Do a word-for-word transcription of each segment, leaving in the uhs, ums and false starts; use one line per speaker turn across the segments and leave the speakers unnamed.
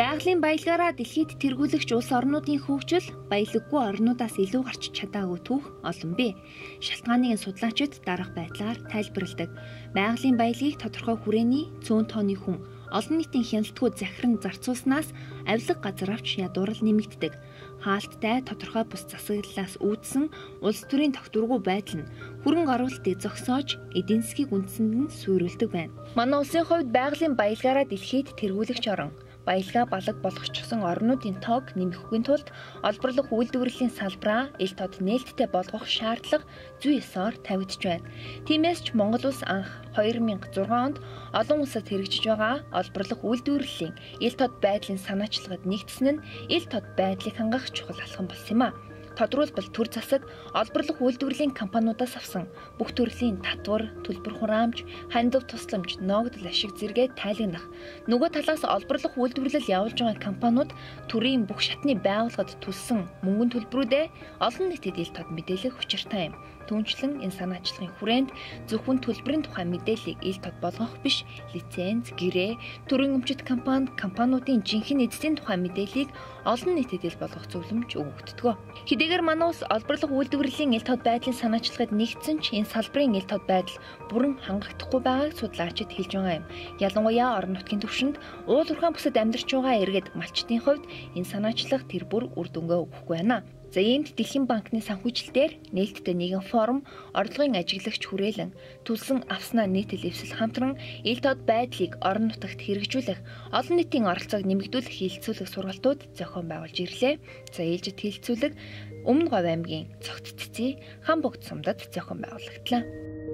Байгалийн баялагаараа дэлхийд тэргүүлэгч улс орнуудын хөгжил баялаггүй орнуудаас илүү гарч чадаагүй түүх олон бий. Шалтгааныг судлаачид дараах байдлаар тайлбарладаг. Байгалийн баялагийг тодорхой хүрээний цөөн тооны хүн олон нийтийн хяналтгүй захиран зарцуулснаас авилга газар авч ядуурл нэмэгддэг. Хаалттай тодорхой бус засаглалаас үүдсэн улс төрийн тогтворгүй байдал нь хөрөнгө оруулалтыг зогсоож эдийн засгийг үндсэнд нь суурилдаг байна. Манай улсын хувьд байгалийн баялагаараа дэлхийд тэргүүлэгч орон баялгаа балаг болгочихсон орнуудын тоог нэмэхгүй тулд олборлох үйлдвэрлэлийн салбараа ил тод нээлттэй болгох шаардлага зүй ёсоор тавигдж байна. Тиймээс ч Монгол улс анх хоёр мянга зургаан онд олон улсад хэрэгжиж байгаа олборлох үйлдвэрлэлийн ил тод байдлын санаачлагад нэгдсэн нь ил тод байдлыг хангах чухал алхам болсон юм а. Тодруулбал төр засаг олборлох үйлдвэрлэлийн компаниудаас авсан бүх төрлийн татвар, төлбөр хураамж, хандив тусламж, ногдол ашиг зэрэгээ тайлагнах. Нөгөө талаас олборлох үйлдвэрлэл явуулж байгаа компаниуд төрийн бүх шатны байгууллагад төлсөн мөнгөний төлбөрүүдээ олон нийтэд ил тод мэдээлэх учиртай юм. Түүнчлэн энэ санаачлагын хүрээнд зөвхөн төлбөрийн тухай мэдээллийг ил тод болгох биш, лиценз, гэрээ, төрийн өмчит компанид компаниудын жинхэнэ эзэсийн тухай мэдээллийг олон нийтэд ил болгох зөвлөмж өгөгддөг. Хэдийгээр манай улс олборлох үйлдвэрлэлийн ил тод байдлын санаачлагад нэгдсэн ч энэ салбарын ил тод байдал бүрэн хангахдахгүй байгааг судлаачид хэлж байгаа юм. Ялангуяа орон нутгийн түвшинд уул уурхайн бүсэд амьдарч байгаа иргэд малчдын хувьд энэ санаачлах тэр бүр үр дүнгээ өгөхгүй байна. За иймд Дэлхийн банкны санхүүжилтээр нээлттэй нэгэн форум, орлогын ажиглагч хүрээлэн төлсөн авснаа нийтлэл эвсэл хамтран ил тод байдлыг орон нутагт хэрэгжүүлэх, олон нийтийн оролцоог нэмэгдүүлэх хилцүүлэг сургалтууд зохион байгуулж ирлээ. За ээлжид хилцүүлэг Өмнө Говь аймгийн Цогт Цэцэн, Хамбогд сумдад зохион байгуулагдлаа.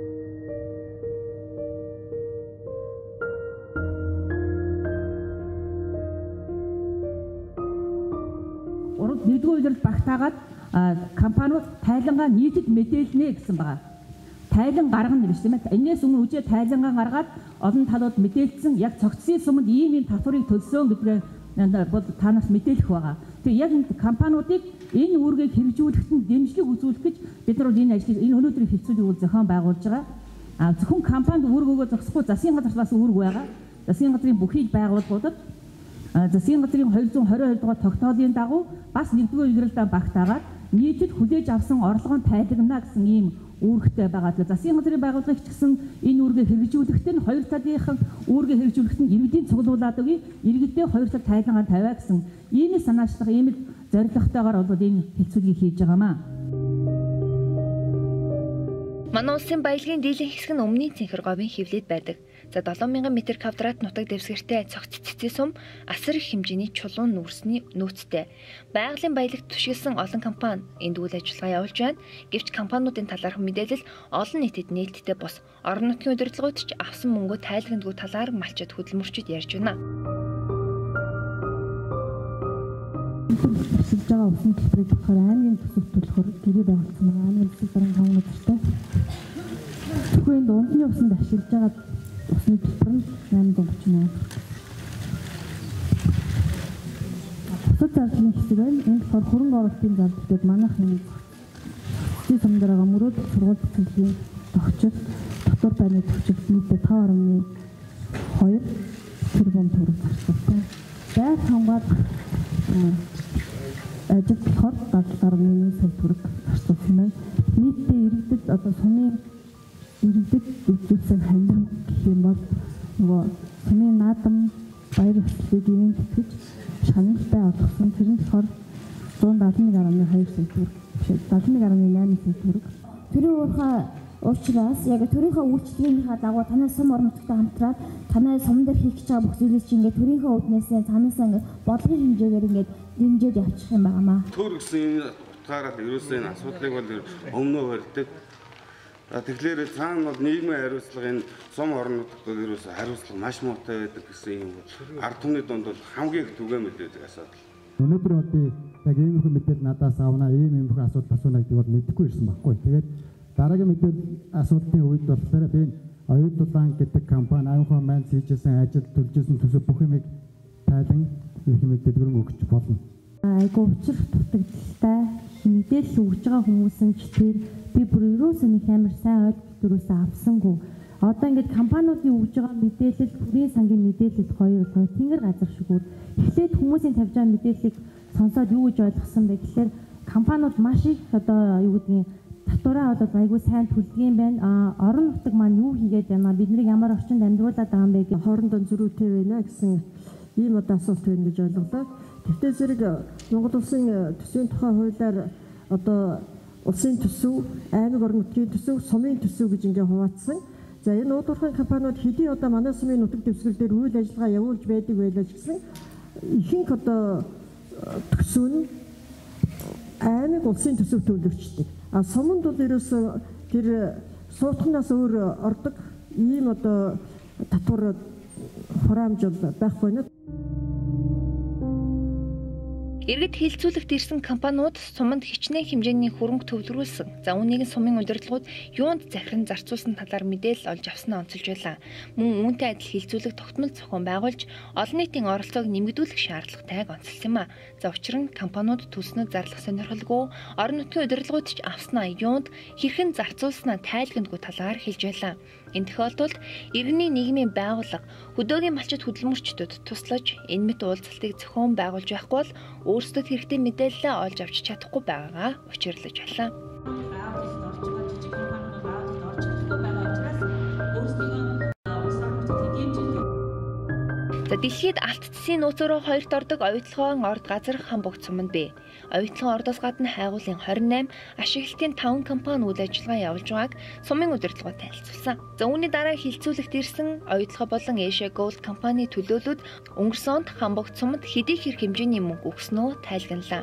Нэгдүгээр үйлрэл багтаагаад компаниуд тайлангаа нийтэд мэдээлнэ гэсэн байгаа. Тайлан гаргана гэж тийм ээ. Энээс өмнө үжээ тайлангаа гаргаад олон талууд мэдээлсэн яг цогцсын суманд ийм ийм татварыг төлсөн гэдгээ бол танаас мэдээлэх байгаа. Тэгээ яг компаниудыг энэ үүргийг хэрэгжүүлэхэд нь дэмжлэг үзүүлэх гэж бид нар энэ ажлыг энэ өнөөдрийн хилцүүлгийг бол зохион байгуулж байгаа. А зөвхөн компанид үүргөөгөө зогсохгүй засгийн газраас үүрэг байгаа. Засгийн газрын бүхий байгууллагуудад засгийн газрын хоёр зуун хорин хоёр дугаар тогтоолын дагуу бас нэгдүгээр үйлрэлдээ багтаагаад нийтэд хүлээж авсан орлогын тайлагна гэсэн ийм үүрэгтэй байгаа. Тэгээ засгийн газрын байгууллагыг ч гэсэн энэ үүргээ хэрэгжүүлэхдээ нь хоёр талынхан үүргээ хэрэгжүүлэхэд нь иргэдийн цуглуулад өгье, иргэдээ хоёр тал тайлагаа тавиа гэсэн ийм санаачлага, ийм зорилготойгоор бол энэ хэлцүүлгийг хийж байгаамаа.
Манай улсын баялагын дийлэнх хэсэг нь өмнөний Цэнхэр говийн хевлэд байдаг. За долоон мянган метр квадрат нутаг дэвсгэртэй Цогт Цэцэн сум асар их хэмжээний чулуун нүүрсний нөөцтэй. Байгалийн баялагт түшиглсэн олон компани энд үйл ажиллагаа явуулж байна. Гэвч компаниудын талаарх мэдээлэл олон нийтэд нээлттэй бос. Орон нутгийн удирдлагууд ч авсан мөнгөө тайлагнагүй талаар малчид хөдөлмөрчид ярьж байна.
Төсөлж байгаа усан төлбөрийг болохоор аймгийн төсөлт болохоор гэрээ байгуулсан байгаа. Аймгийн төсөл баран таван өдөртэй. Зөвхөн дундны усанд ашиглаж байгаа усны төлбөр нь найман орчим байна. Бусад зардлын хэсэг байна. Энд болохоор хөрөнгө оруулалтын зардал гэдэг манайх энэ зүйн сум дээр байгаа мөрөөд сургууль бүтээлийн тогтчол, дотор байрны тогтчол нийтдээ таван орны хоёр тэрбум төгрөг зарцуулсан. Байр хамгаалах ажил болохоор дадлал орны нэг сая төгрөг зарцуулсан байна. Нийтдээ иргэдэд одоо сумын иргэдэд үзүүлсэн хандив гэх юм бол нөгөө сумын наадам баяр хөслөлийг ийм тэтгэж шаналтай олгосон. Тэр нь болохоор зуун дадлан нэг гаруй хоёр сая төгрөг, дадлан нэг гаруй найман сая төгрөг.
Төрийн уурхай уучраас яг төрийнхөө үйлчлэгийнхаа дагуу танай сум орон нутагтай хамтраад танай сум дээр хийх гэж байгаа бүх зүйлийг чи ингээд төрийнхөө үүднээсээ цаанаасаа ингээд бодлогын хэмжээгээр ингээд дэмжиж явчих юм байнамаа.
Төр гэсэн энэ утгаараа ерөөсөө энэ асуудлыг бол өмнөө барьдаг. Тэгэхээр цаана бол нийгмийн хариуцлага энэ сум орон нутагт бол ерөөсөө хариуцлага маш муутай байдаг гэсэн юм бол ард түмний дунд бол хамгийн их түгээмэл байдаг асуудал.
Өнөөдөр би яг иймэрхүү мэдээлэл надаас авна, ийм иймэрхүү асуудал асууна гэдэг бол мэдэхгүй ирсэн байхгүй. Тэгээд дараагийн мэдээлэл асуудлын үед болохоор би Оюутан гэдэг компани аймгийн маань хийжсэн ажил, төлжсэн төсөв бүх юмыг тайлан их мэдээлэл өгч болно.
Айгу учир дутагдaltaй мэдээлэл өгж байгаа хүмүүс нь ч тэр би бүр ерөөсөө нэг амар сайн ойлголт төрөөсөө авсангүй
Одоо ингээд компаниудын өгж байгаа мэдээлэл, бүрийн сангийн мэдээлэл хоёр тэнгэр газар шиг үү. Эхлээд хүмүүсийн тавьж байгаа мэдээллийг сонсоод юу гэж ойлгосон бэ гэхээр компаниуд маш их одоо юу гэдгийг татвараа одоо айгүй сайн төлдөг юм байна. А орон нутаг маань юу хийгээд байна? Биднийг ямар орчинд амьдруулад байгаа юм бэ гэх
хоорондоо зөрүүтэй байна гэсэн ийм одоо асуулт байна гэж ойлголоо. Тэгвэл зэрэг Монгол улсын төсвийн тухай хуулиар одоо улсын төсөв, аймаг орон нутгийн төсөв, сумын төсөв гэж ингээ хуваацсан. За энэ уудуурхайн компаниуд хэдий одоо манай сумын нутаг дэвсгэр дээр үйл ажиллагаа явуулж байдаг байлаа ч гэсэн ихэнх одоо төсөв нь аймаг улсын төсөв төлөвчдөг. А суманд бол ерөөсөө тэр суудхнаас өөр ордог ийм одоо татвар хураамж байхгүй нь.
Иргэд хилцүүлэгт ирсэн компаниуд суманд хичнээн хэмжээний хөрөнгө төвлөрүүлсэн. За үүнийг сумын удирдлагууд юунд захиран зарцуулсан талаар мэдээлэл олж авснаа онцолж байлаа. Мөн үүнтэй адил хилцүүлэг тогтмол зохион байгуулж олон нийтийн оролцоог нэмэгдүүлэх шаардлагатайг онцолсон юм а. За учир нь компаниуд төснөд зарлах сонирхолгүй, орон нутгийн удирдлагууд ч авснаа юунд хэрхэн зарцуулснаа тайлгнадгүй талаар хэлж байлаа. Энэ тохиолдолд иргэний нийгмийн байгууллага хөдөөгийн малчид хөдөлмөрчдөд туслаж энэ мэт уулзалтыг зохион байгуулж байхгүй бол өөрсдөд хэрэгтэй мэдээлэл олж авч чадахгүй байгаагаа учирлаж байлаа. За дэлхийд алт цэсийн нууц руу хоёрт ордог оюутлогын орд газар Хамбогд суманд бий. Оюутлогын ордоос гадна хайгуулын хорин найман ашиглалтын таван компани үйл ажиллагаа явуулж байгааг сумын удирдлагууд танилцуулсан. За үүний дараа хилцүүлэгт ирсэн оюутлогоо болон Asia Gold компани төлөөлөлд өнгөрсөн онд Хамбогд суманд хэдий хэрэг хэмжээний мөнгө өгснөө тайлгналаа.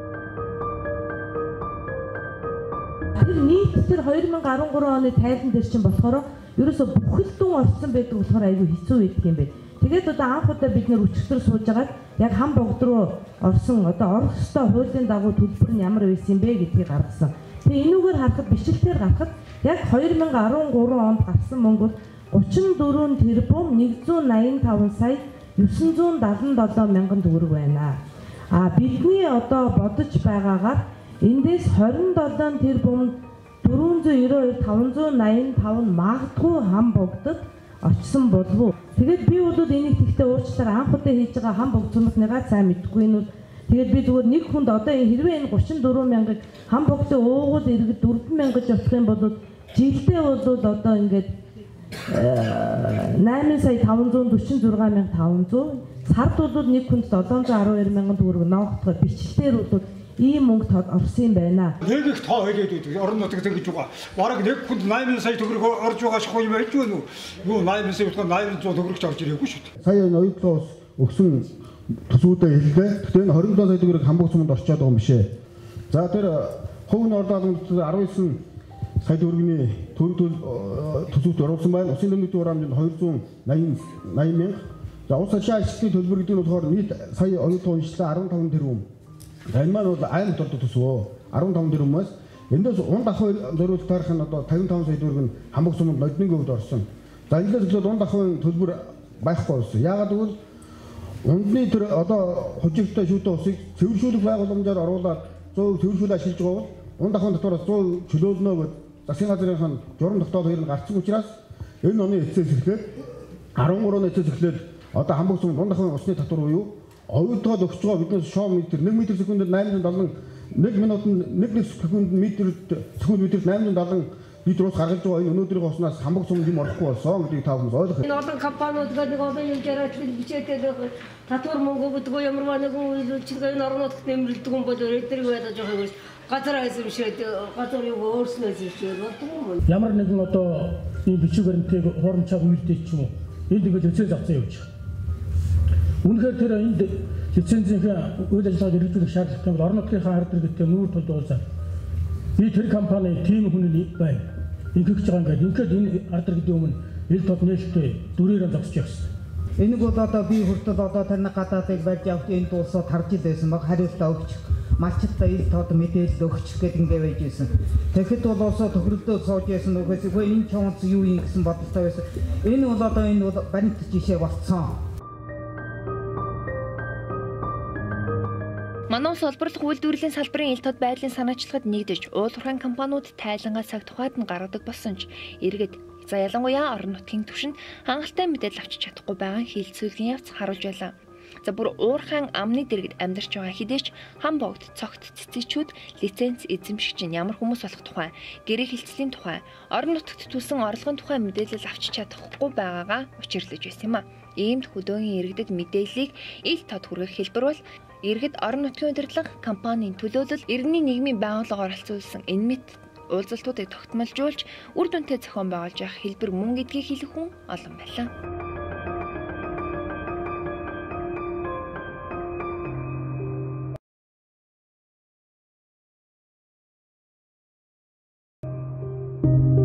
Тэр нийт тэр хоёр мянга арван гурван оны тайлан дээр чинь болохоор ерөөсө бүхэлдэн орсон байдаг болохоор айгүй хэцүү байдаг юм байна. Тэгээд одоо анх удаа бид нэр өчигдөр сууж агаад яг Хамбогд руу орсон одоо орох ёстой хуулийн дагуу төлбөр нь ямар байсан бэ гэдгийг гаргасан. Тэгээ энүүгээр харахад бичлэгтээр гарахад яг хоёр мянга арван гурван онд гарсан мөнгө бол гучин дөрвөн тэрбум нэгдүгээр найман таван сая девятьсот семьдесят семь мянган төгрөг байна. А бидний одоо бодож байгаагаар эндээс двадцать семь тэрбум дөрвөнзөө нэрээ хоёр таванзаа найман таван магадгүй Хамбогдод очсон болов уу. Тэгээд би бол энийг тэгтээ уучлаарай анх удаа хийж байгаа Хамбогд цумтныгаа сайн мэдгүй нь. Тэгээд би зүгээр нэг хүнд одоо хэрвээ энэ тридцать четыре мянгаыг Хамбогдод уугуул иргэд дөрвөн мянга гэж явах юм бол жилдээ бол одоо ингээд найман сая таванзаа дөрвөн зураг мянга таван зуун сард бол нэг хүнд седемсот арван хоёр мянган төгрөг ноогдоход бичлэлээр бол ийм мөнгө тод орсон юм байна.
Нэг их тоо хэлээд үү орон нутагт ингэж байгаа. Бараг нэг хүнд найман сая төгрөг орж байгаа шахуу юм байж гэнэ үү? Юу найман сая утга найман зуун төгрөгч орж ирээгүй шүү дээ.
Сая энэ оюутлоос өгсөн төсвүүдээ хэллээ. Тэгтээ энэ двадцать сая төгрөг Хамбогд суманд орчоод байгаа юм бишээ. За тэр хувь нь ордоолон дөрвөн сая төгрөгийн төрөл төсөвт оруулсан байна. Усын дэвнэгдийн хураамжинд двести восемьдесят мянга. За улс орчин ажилтны төлбөр гэдэг нь болохоор нийт сая оюутлын уншилсан дөрвөн тэрбум. Энэ маань бол аймагт ордог төсвөө дөрвөн тэрбумээс эндээс унд ахуй зориулт тарих нь одоо пятьдесят пять сая төгрөг нь Хамбогд суманд нодны хөвд орсон. За энэс зөвхөн унд ахуйн төлбөр байхгүй болсон. Яагаад гэвэл ундны тэр одоо хожигтой шүүтэй усыг цэвэршүүлэх байгууламжаар оруулаад сто цэвэршүүл ашиглаж байгаа бол унд ахуйн дотоороос сто чөлөөлнө гэж засгийн газрын журам тогтоол хоёр нь гарсан учраас энэ оны эцэс ирэхэд дөрвөн гурван эцэс эхлээд одоо Хамбогд суманд унд ахуйн усны татвар буюу оюутгаад өгч байгаа биднээс шоо метр нэг метр секундэд восемьсот седемдесят нэг минутанд нэг секунд метр секунд метрт восемьсот седемдесят литр ус гаргаж байгаа энэ өнөөдрийн уснаас Хамбогд суманд юм орохгүй болсон гэдгийг та бүхэн ойлгох.
Энэ олон компаниуд гэдэг олон юм жараад бичээтэй татвар мөнгө өгдөг ямар нэгэн үйлчлэг энэ орон нутагт нэмэлдэг юм бол эдгээр байдаг жоох юм газар айсвшээд газар юу өөрснөөс ичээд болдог юм.
Ямар нэгэн одоо энэ бичиг баримтыг хуурамчаар үйлдэж ч юм уу энд ингэж өцөө завцаа явуучих. Үнэхээр тэр энд лицензийн үйл ажиллагааг хэрэгжүүлэх шаардлагатай бол орон нутгийнхаа ард иргэдтэй нүүр тулд уулзаад би тэр компани тийм хүний байна. Ингэж байгаа ингээд ингээд энэ ард иргэдийн өмнө ил тод нээлттэй дүрээр зогсож явсан.
Энийг бол одоо би хүртэл одоо тэр нэг гадаадыг барьж авч энэ дуусаад харж байсан баг хариултаа өгч малчтай ил тод мэдээлэл өгч гэдэг ингээд байж байсан. Тэгэхэд бол also тохирлдөө сууж байсан үгээс үгүй энэ чонц юу юм гэсэн бодолтой байсан. Энэ бол одоо энэ бол баримт жишээ болцсон.
Манай улс олборлох үйлдвэрлэлийн салбарын ил тод байдлын санаачлагад нэгдэж уулуурхайн компаниуд тайлангаа цаг тухайд нь гаргадаг болсон ч иргэд За ялангуяа орон нутгийн түвшинд хангалттай мэдээлэл авчиж чадахгүй байгаа хилцүүлгийн явц харуулж байлаа. За бүр уурхайн амны дэргэд амьдарч байгаа хэдээч хам богд цогт цэцэгчүүд лиценз эзэмшигч нь ямар хүмүүс болох тухай, гэрээ хилцлийн тухай, орон нутагт төлсөн орлогын тухай мэдээлэл авчиж чадахгүй байгаагаа учирлаж байсан юм а. Иймд хөдөөгийн иргэдэд мэдээллийг ил тод хүргэх хэлбэр бол иргэд орон нутгийн удирдлага компанийн төлөөлөл иргэний нийгмийн байгууллага оролцуулсан энэ мэт уулзалтуудыг тогтмолжуулж үр дүнтэй зохион байгуулж явах хэлбэр мөн гэдгийг хэлэх хүн олон байлаа.
Thank you.